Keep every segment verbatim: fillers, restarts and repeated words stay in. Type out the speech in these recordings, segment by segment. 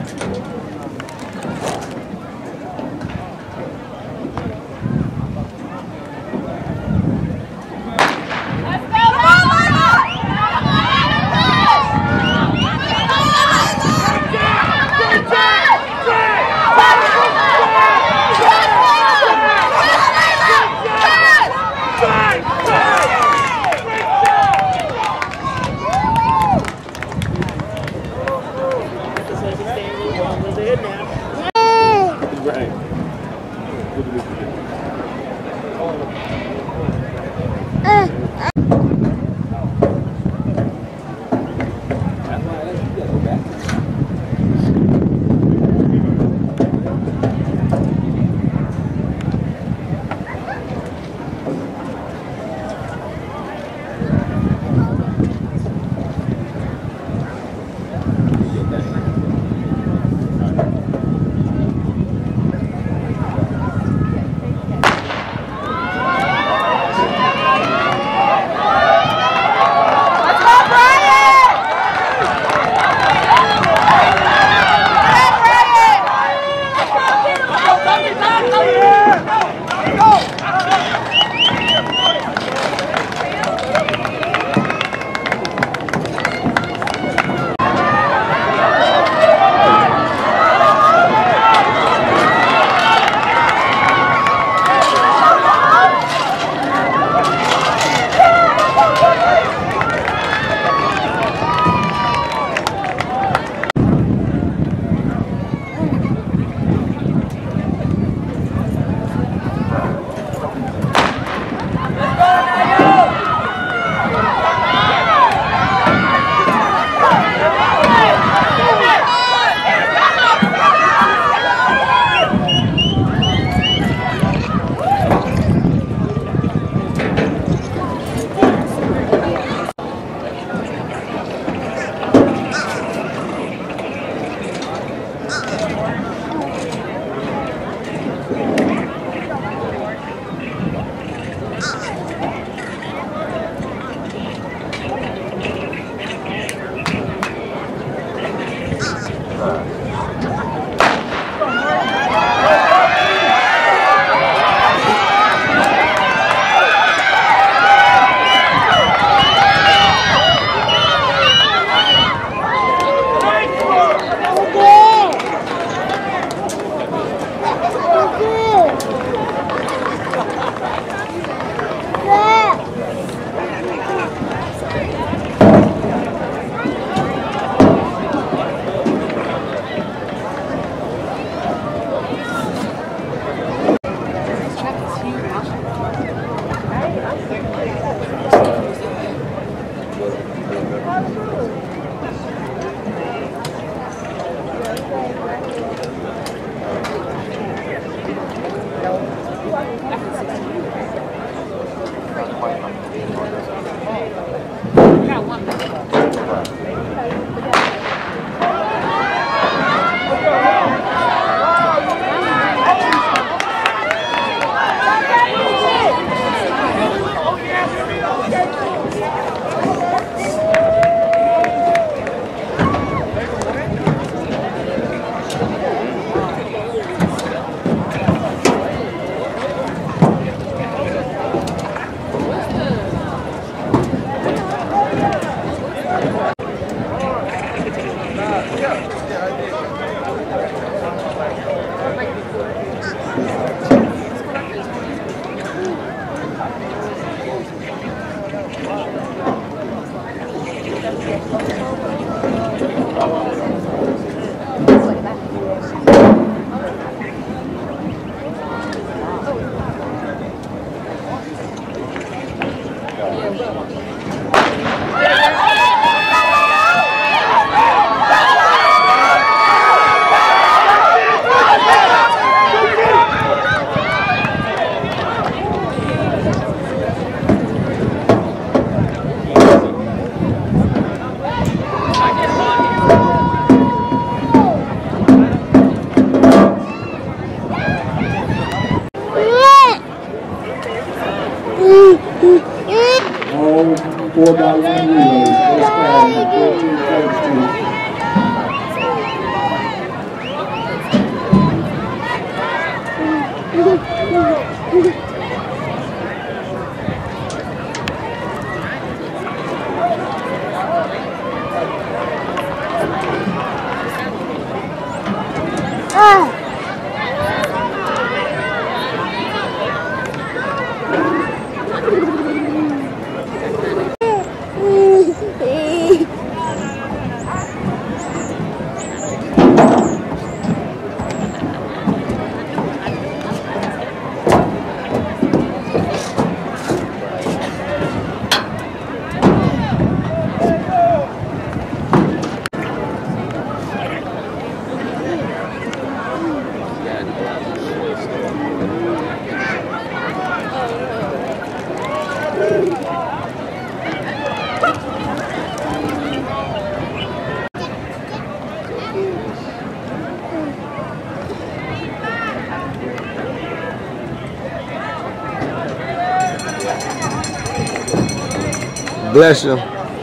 four by one relays. First call, fourteen thirty-two. Bless you.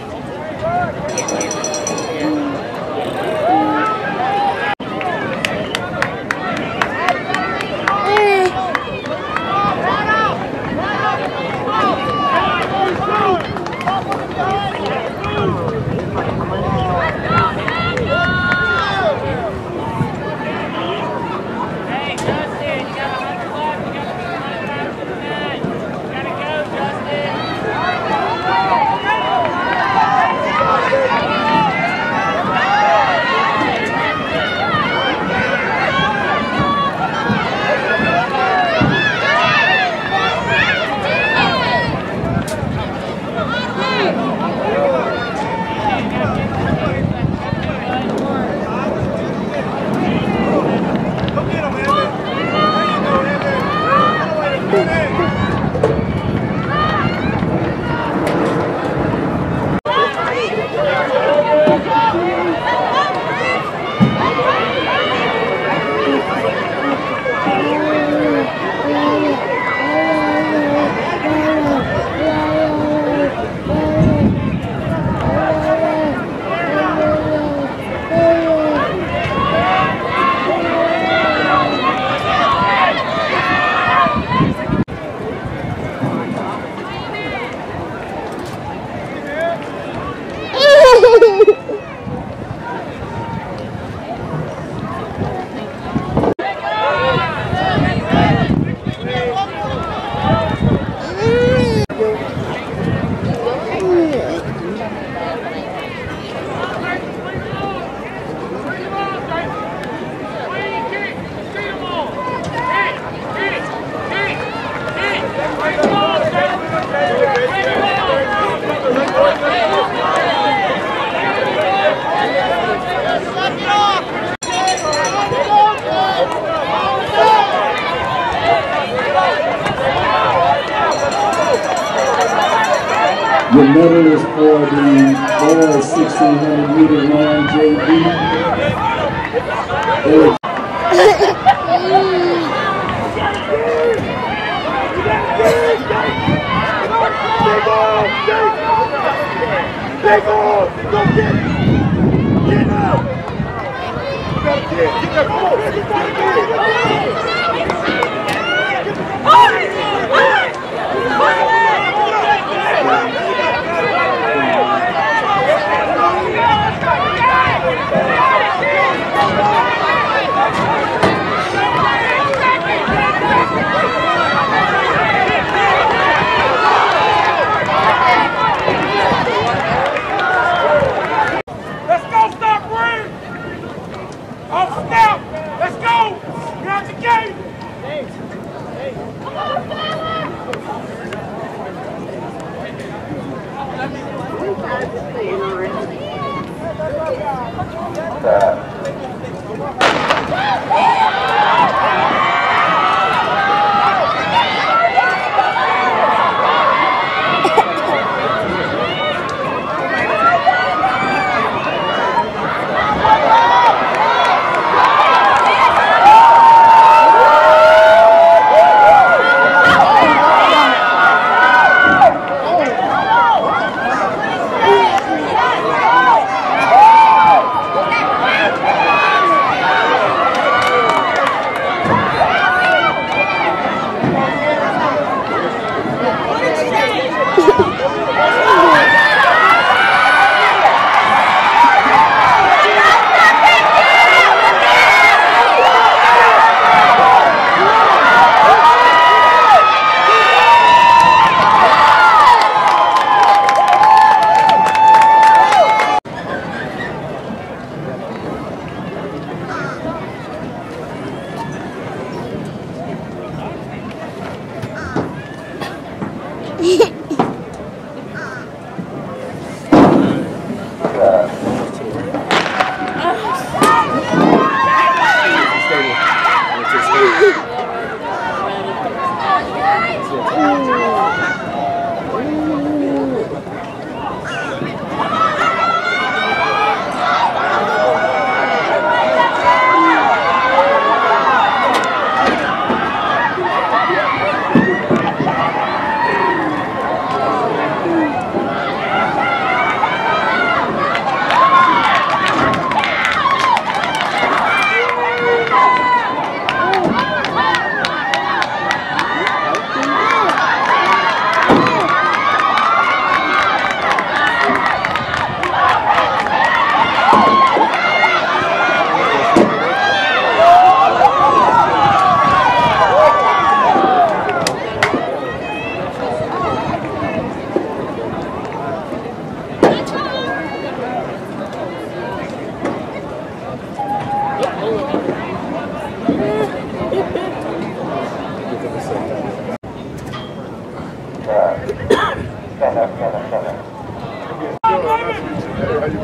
Your medal is for the boys sixteen hundred meter run J V. Eric. Take off! Go get it! Get out! You gotta get it! Get that! You gotta get it! Let's go, stop Green! Off snap! Let's go! We're out the game! Come on, Stand up, stand up, stand up. How you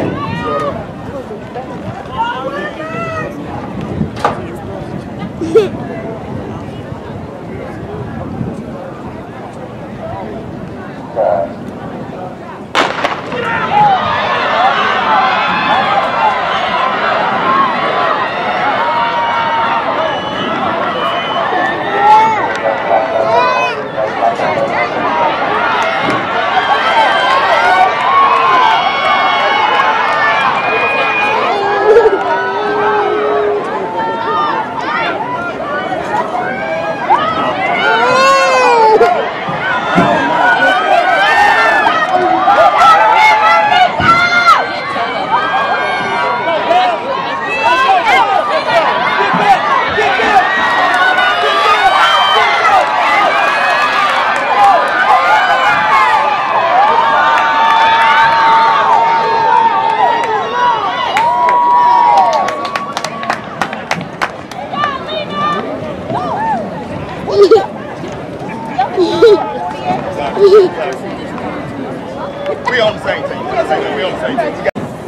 We on the same team. We on the same team. We on the same team.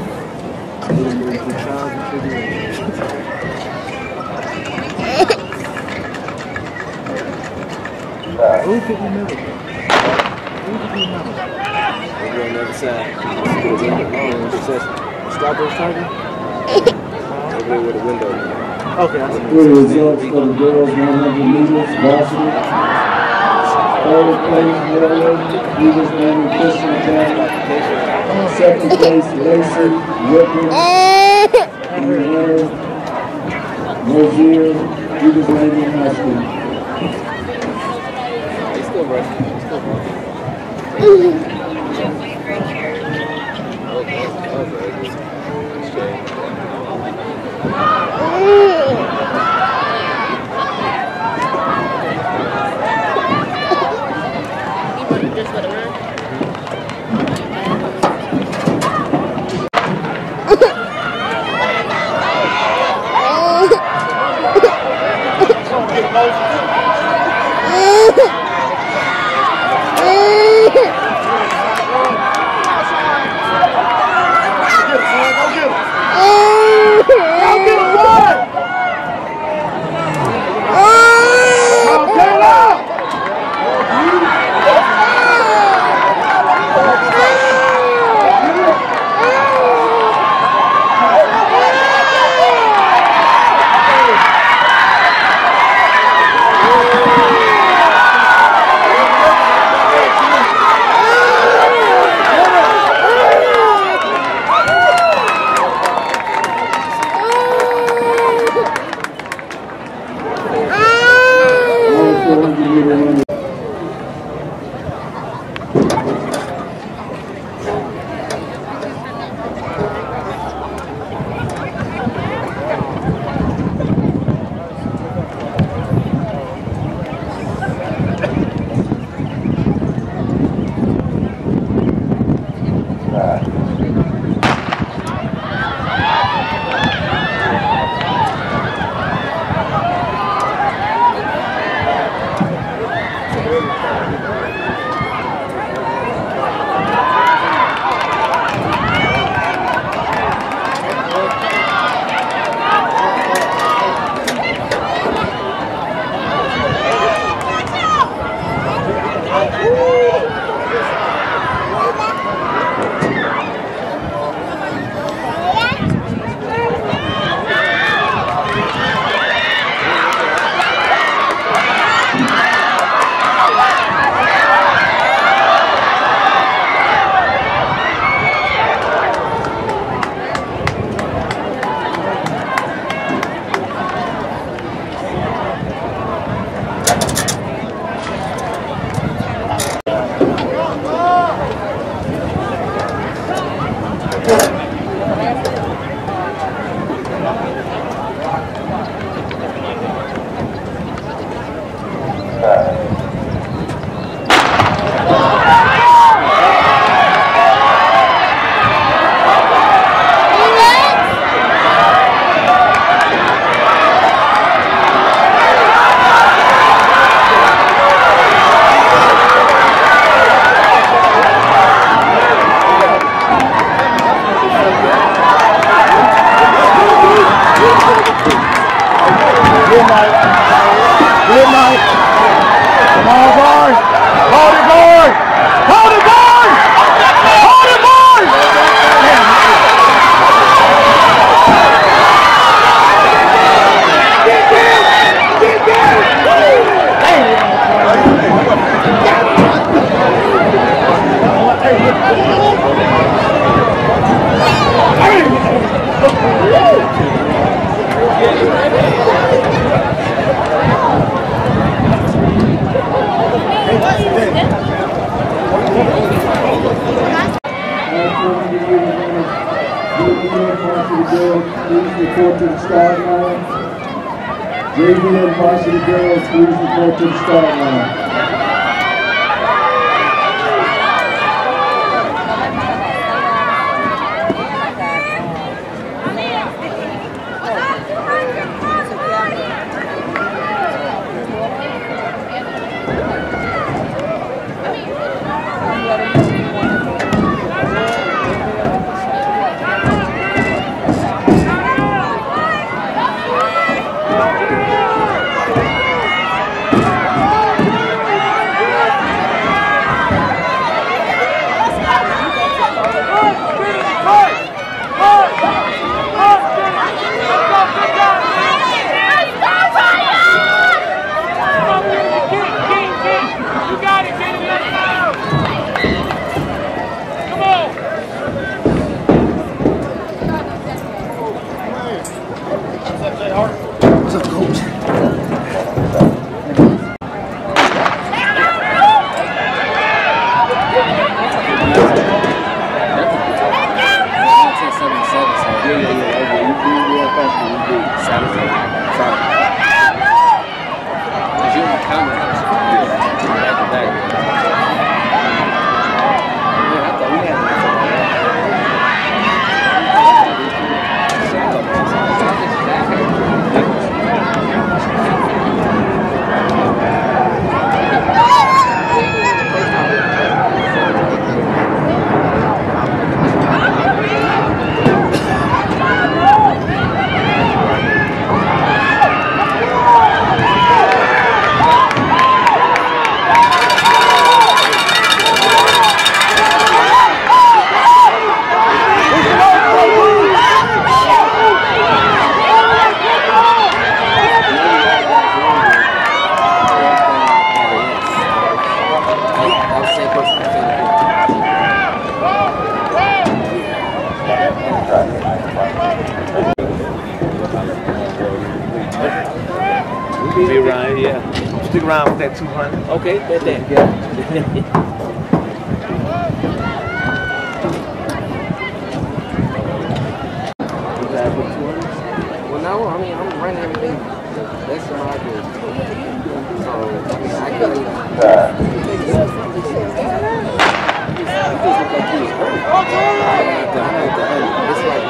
Who could remember? Who could remember? Maybe on the other side. Strawberry Tiger? Over there with the window. Okay, I see. Good results for the girls one hundred meters varsity. Third place, Maryland, Eagles Landing Christian Academy. Second place, Lacey Whitman. And winner, Mosier, Eagles Landing High School. He's still running. He's still running. Just let it run. Report to the start line. J V and varsity girls, please report to the start line. What's up, coach? Be around, yeah. Stick around with that two hundred. Okay, bet that. Yeah. Well, no, I mean, I'm running everything. That's my idea. So, I mean, I can't even. It's like,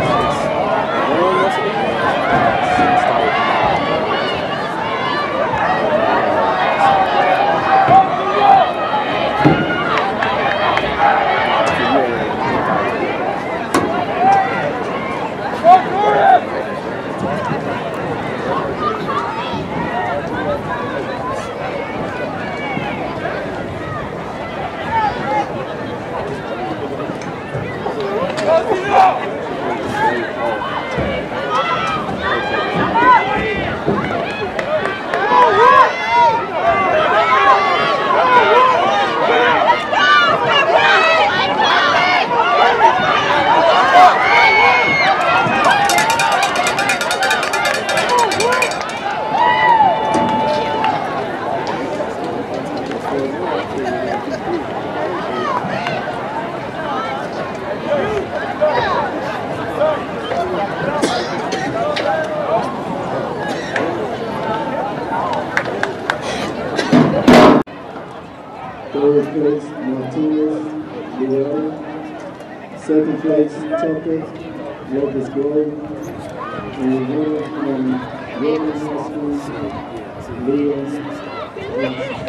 Third place, Martinez, Leona. Second place, Tucker, Locust Grove. And the winner from Williams High School, Leon.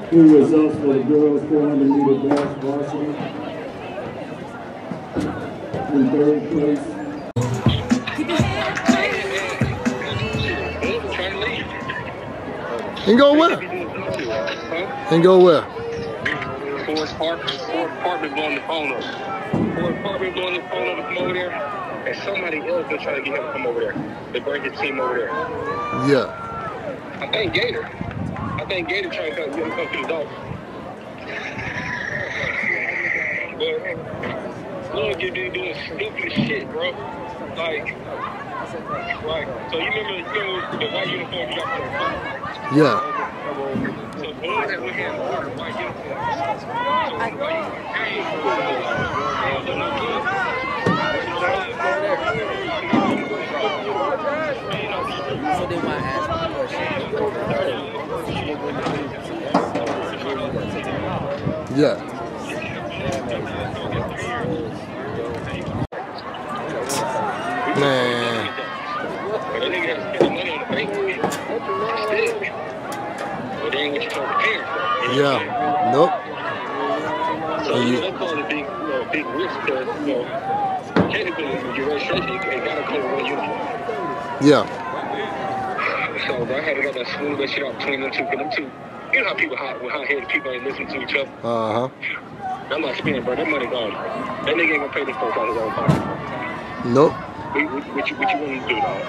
New results for the girls four hundred meter dash varsity. In third place. And go where? And go where? Forest Park. Forest Park been blowing the phone up. Forest Park been blowing the phone up to come over there. And somebody else been trying to get him to come over there. They bring his team over there. Yeah. I think Gator. I think Gator trying to come, get him to come to the Dolphins. But look, you be doing stupid shit, bro. Like, right. So you remember, you know, the white uniform you got there? Yeah. So boys that we had wore the white uniform. So white uniform came. So they might ask me a question. Yeah. Man. But that nigga has to spend the money on the bank. But they ain't what you told the parents. Yeah. Nope. So you know, that's all the big, you know, big risk because, you know, technically, when you're registration, you gotta clear one uniform. Yeah. So I had to go that smooth that shit out between them two, because them two, you know how people hot, when hot-headed people ain't listening to each other. Uh-huh. I'm not spending, bro. That money gone. That nigga ain't gonna pay this folks out of his own pocket. Nope. What, what, what you what you want to do, dog?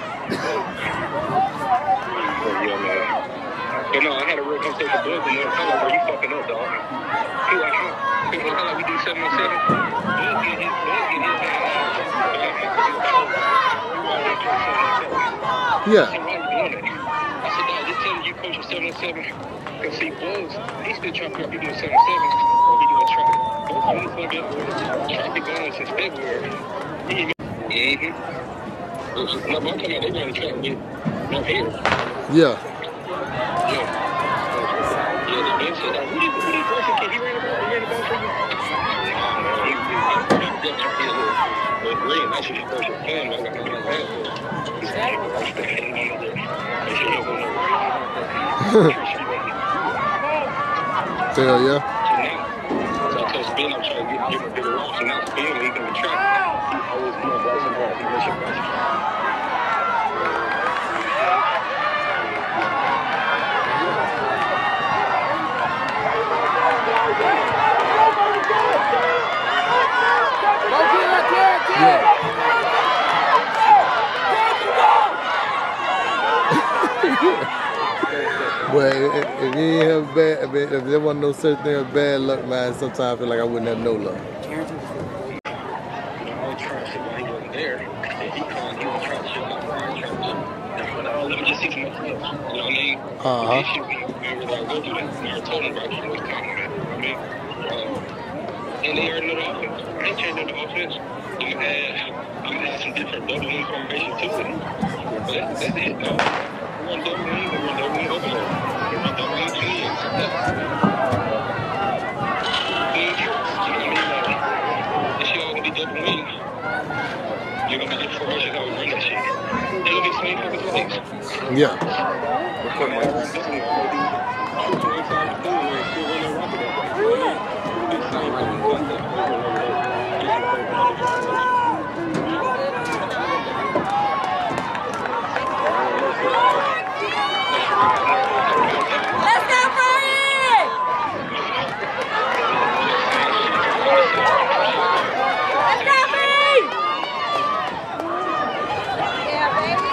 Oh, yeah, man. But no, I had a real conversation with Buzz, and they were telling me, bro, you fucking up, dog. He like, how? He like, how like we do seven on seven? Buzz get his, Buzz get his man. Yeah. I said, why you doing that? I said, dog, just tell me you coach a seven on seven. Because see, Buzz, he's still trying to figure out if he doing seven on seven or he doing track. Buzz only going to track been going on since February. Mm-hmm. No, but I'm talking about they run the track with no hair. Yeah. Yeah. Yeah, the man said, uh, who did who did Bryson kid? He ran the ball, he ran the ball for you? No, he definitely a little but green. That's just first plan. I got my hand for it. He said, hey, I should have him on the way. He said, he'll go on the way. Hell yeah. So I told Spin I'm trying to get, give him a bigger role. So now Spin, when he can track, he always come on Bryson Hall. He mentioned Bryson Hall. But if, if you ain't have bad, if, if there wasn't no such thing as bad luck, man, sometimes I feel like I wouldn't have no luck. You know, I was trying shit while he wasn't there. And he called, he was trying shit like Brian Church. Let me just see some other stuff. You know what I mean? Uh-huh. This shit, we didn't really go through that. I told him about it. He was talking about it. You know what I mean? Um, and they already know the offense. I ain't changing the offense. I'm going to add, I'm going to add some different double wing formation to it. But that's, that's it, though. We run double wing, we run double wing overload. We run double wing twins. That's wing tricks. You know what I mean? Like, this shit all going to be double wing. You're going to be different formations how we run that shit. They're going to be same fucking plays. Yeah. Because my this is going to do two to inside the pool and still run that rocket up. You know what I mean? We'll do the same fucking concept. We're going to run it up. Let's go, Brian! Let's go, Brian! Yeah, baby.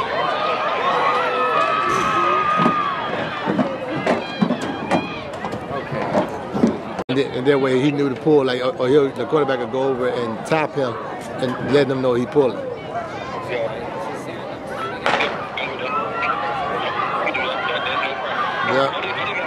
And, then, and that way he knew to pull, like, or, or he'll, the quarterback would go over and tap him and let them know he pulling. Yeah.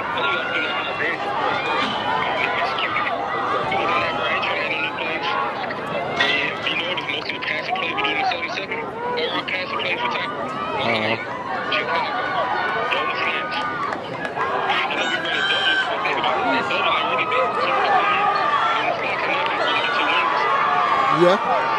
Yeah.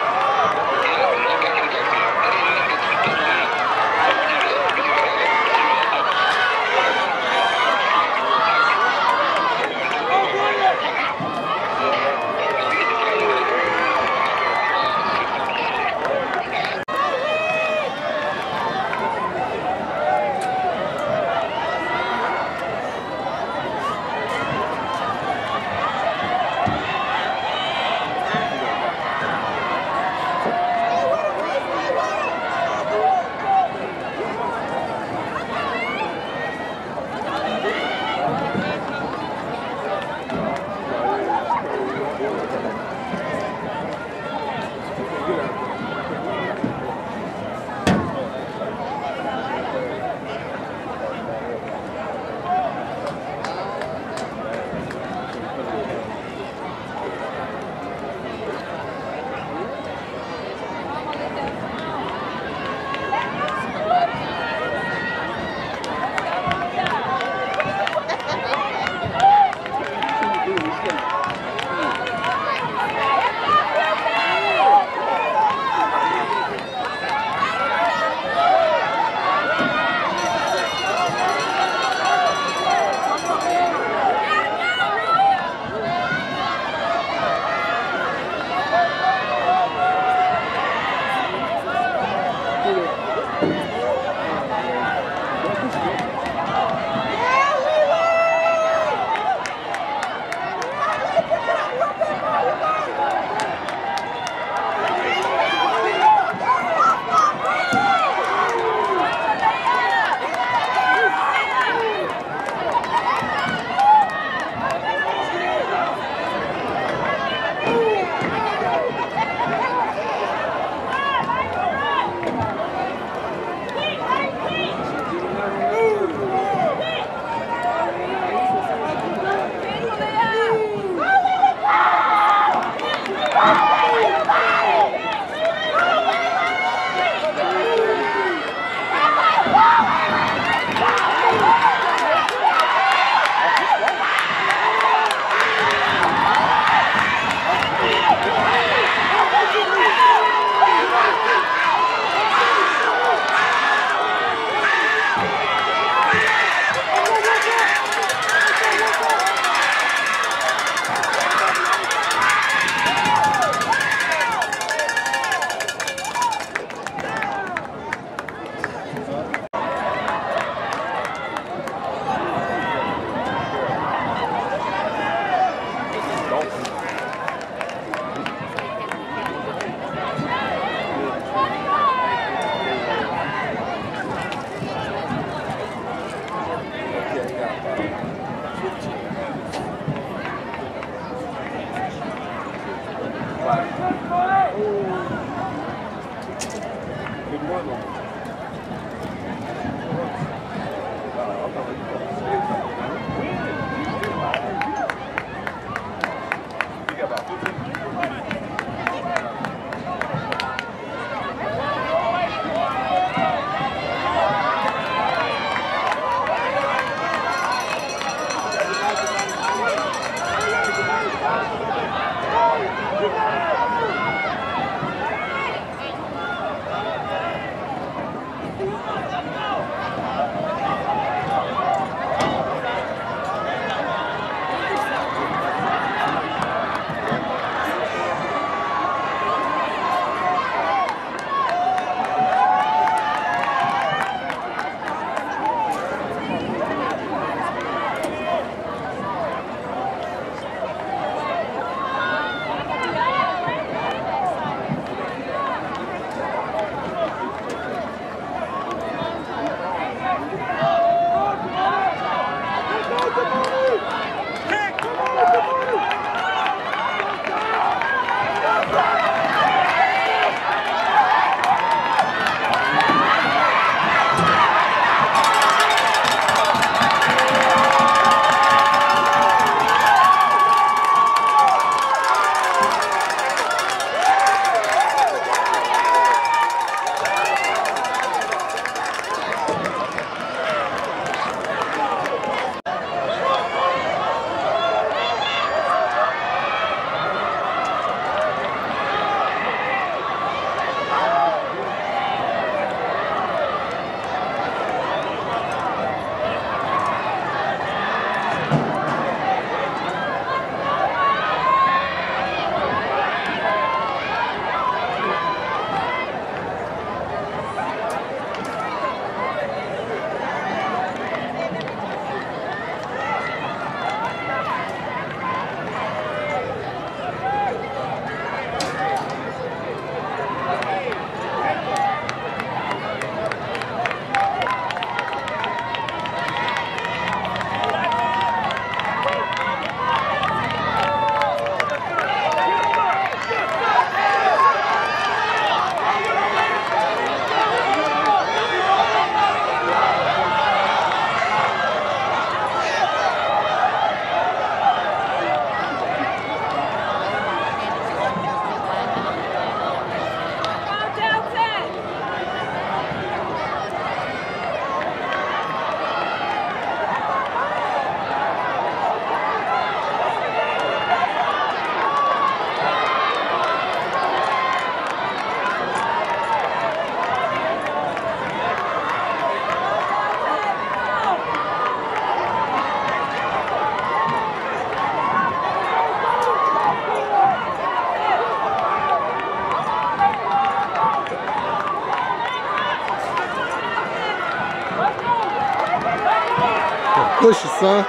Push it, son.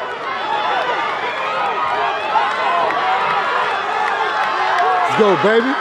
Let's go, baby.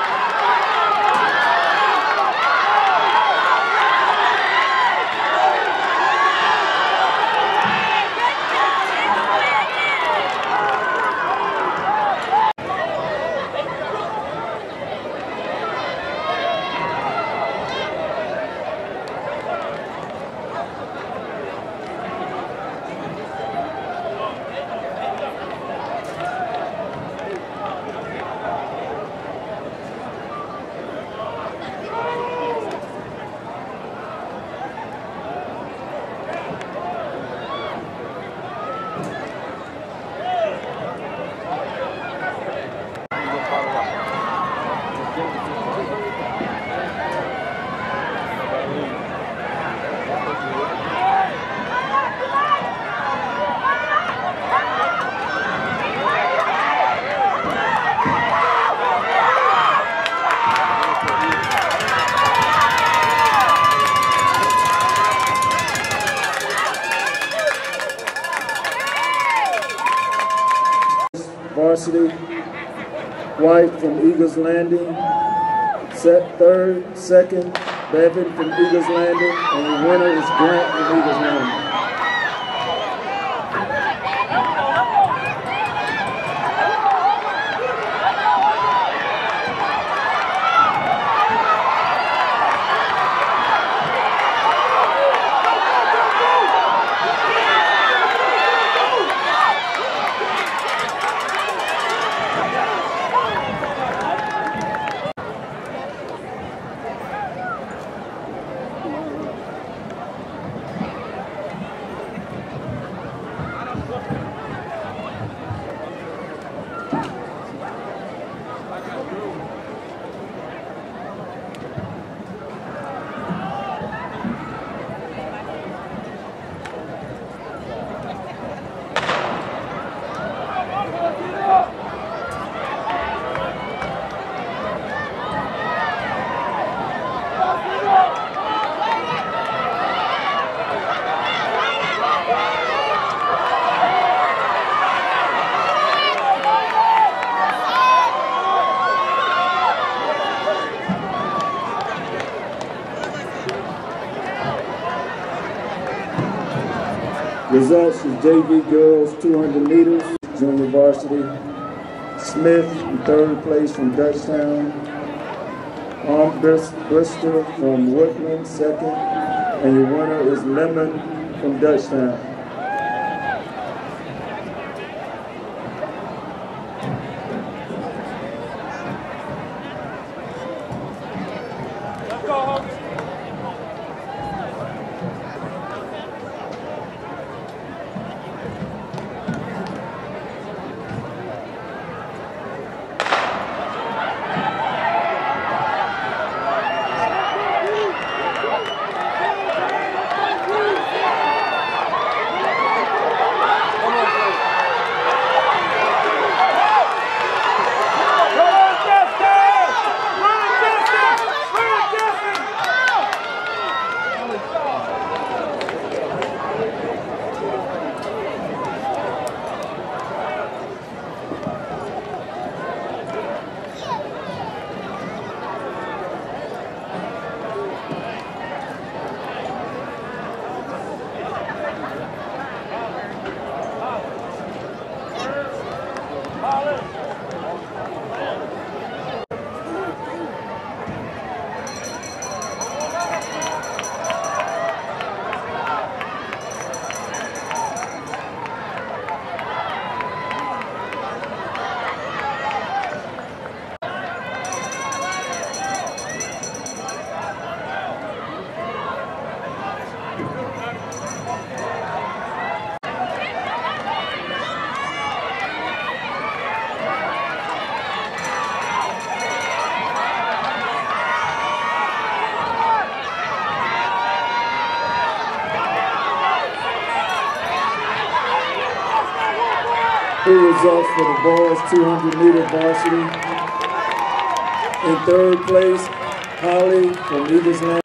Varsity, White from Eagles Landing, set third, second, Bevan from Eagles Landing, and the winner is Grant from Eagles Landing. Results is J V girls two hundred meters, junior varsity. Smith in third place from Dutchtown. Armbruster from Woodland second. And your winner is Lemon from Dutchtown. Full results for the boys two hundred meter varsity. In third place, Holly from Eagles Landing.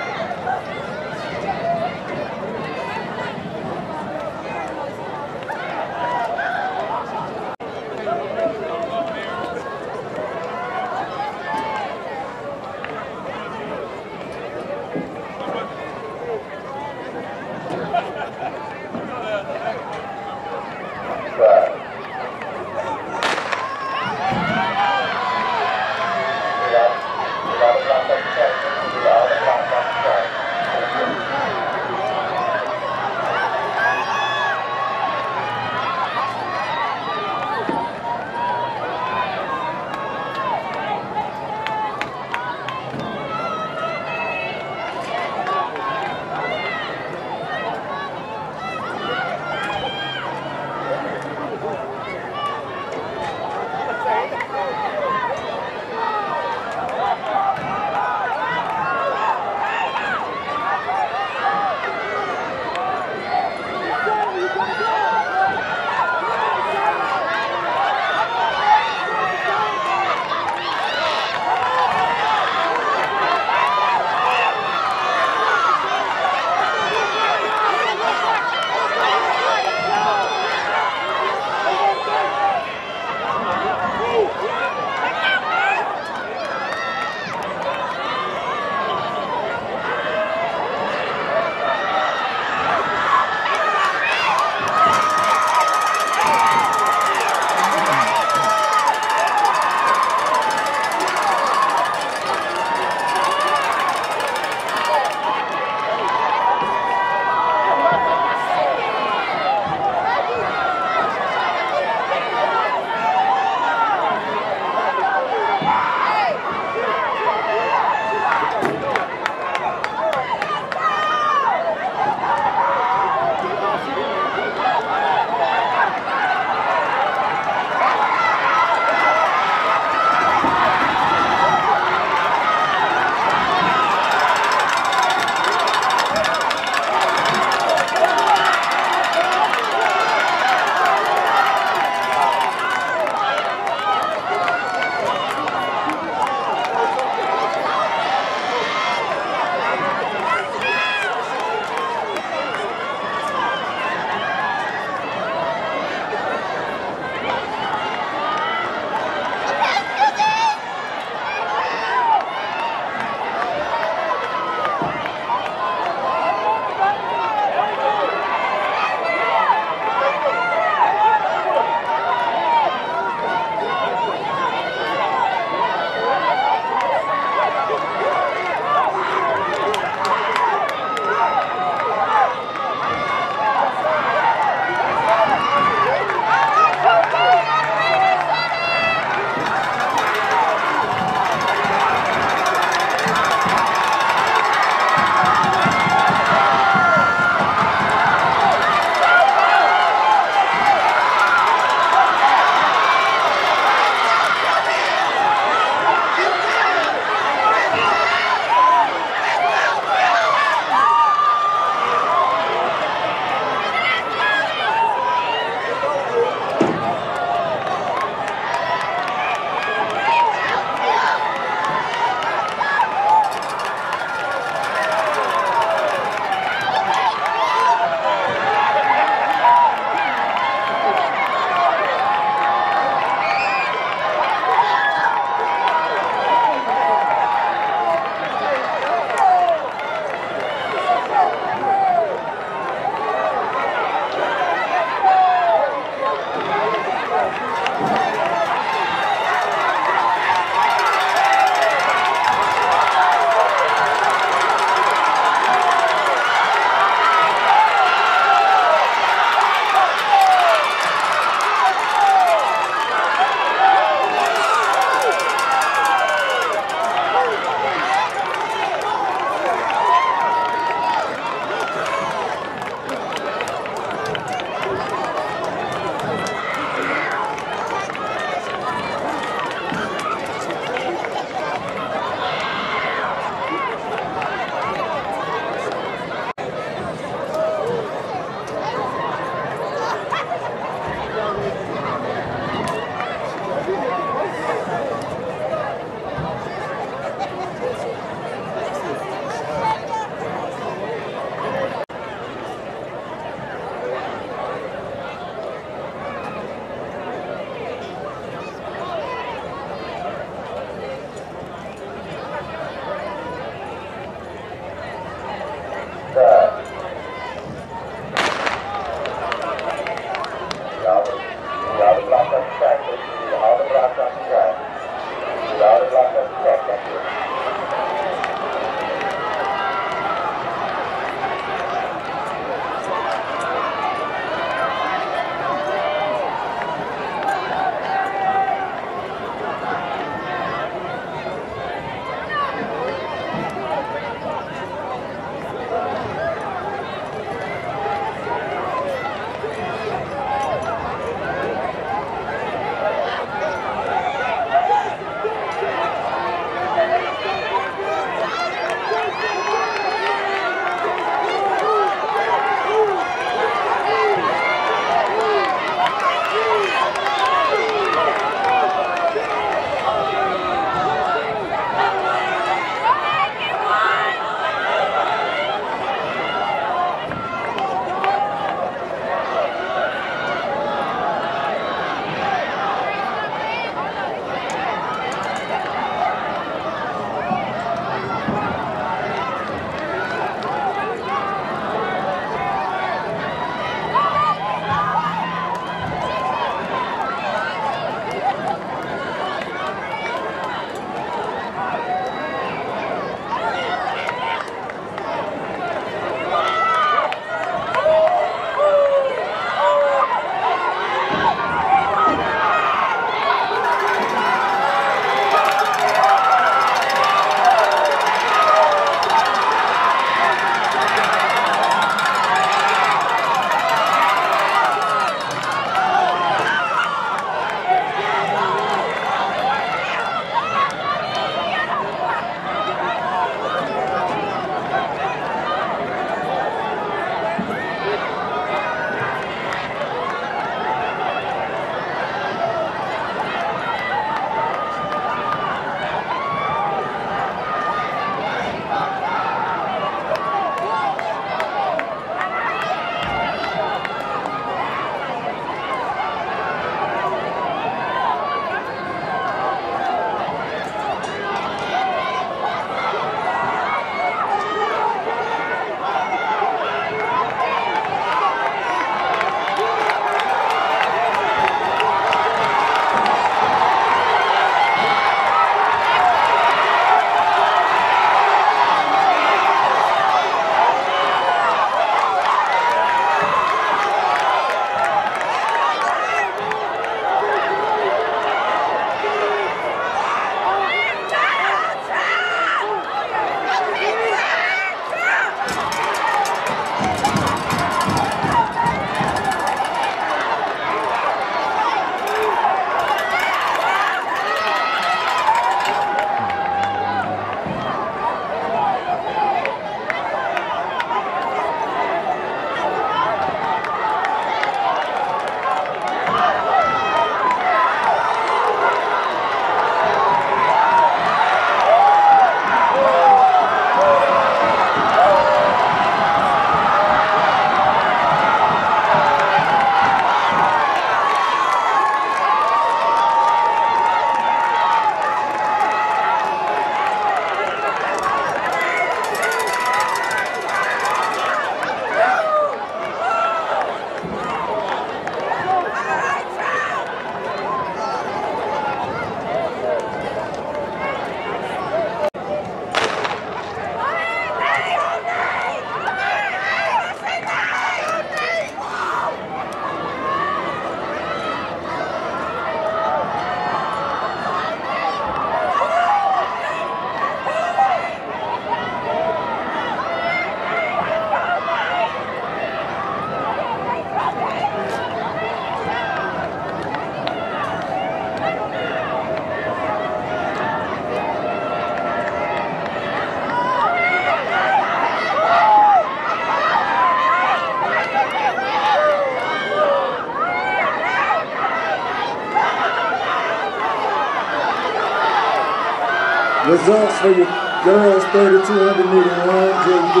Results for your girls thirty-two hundred meter run, J D.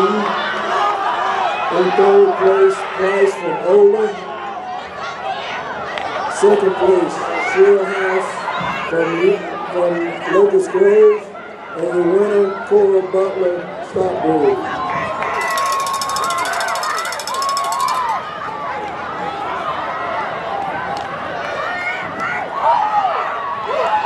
In third place, Price from Ola. Second place, Sheila House from, from Locust Grove. And the winner, Cora Butler, Stockbridge. Woo!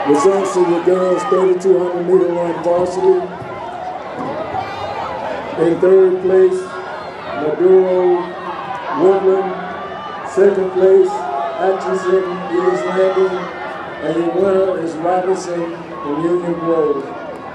Results of the girls thirty-two hundred meter run varsity. In third place, Maduro Woodland. Second place, Atchison East Landing. And the winner is Robinson from Union Grove.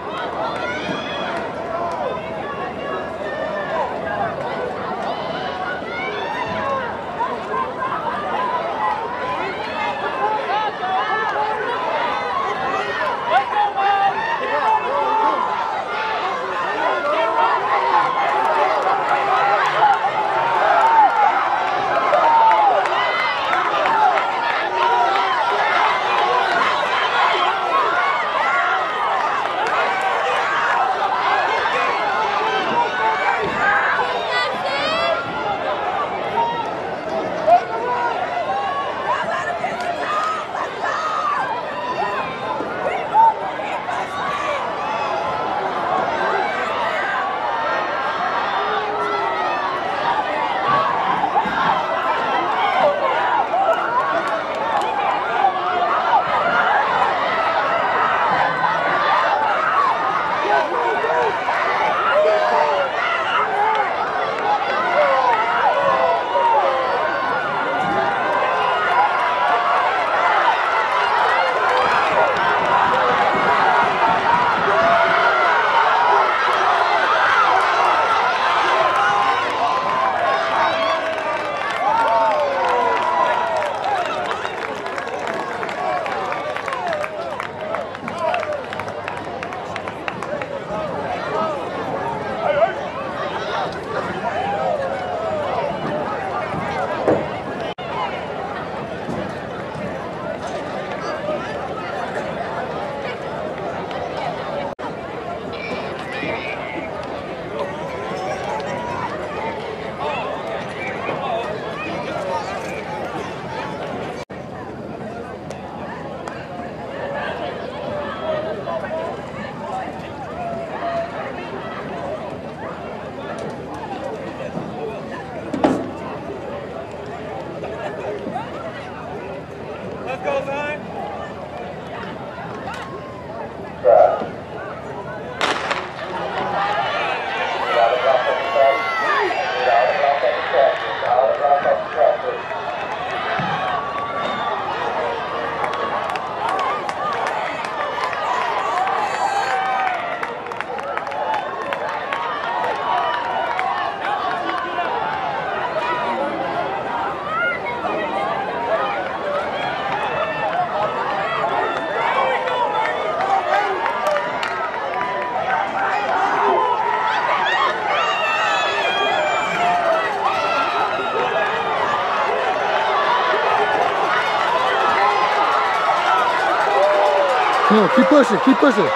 Come on, keep pushing, keep pushing.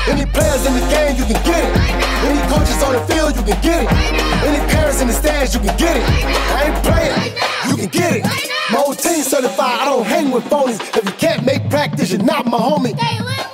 Any players in the game, you can get it. Any coaches on the field, you can get it. Any parents in the stands, you can get it. I ain't playing, you can get it. My whole team certified, I don't hang with phonies. If you can't make practice, you're not my homie.